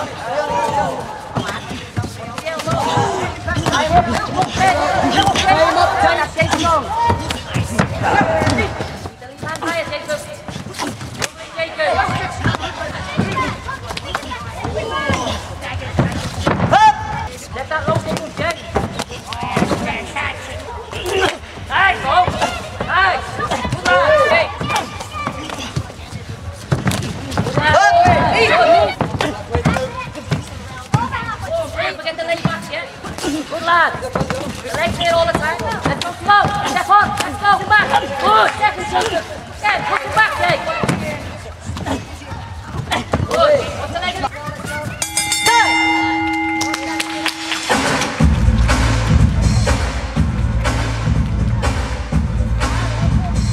Good lad. Legs here all the time. Let's go slow. Step on. Let's go. Come back. Good. Second shoulder.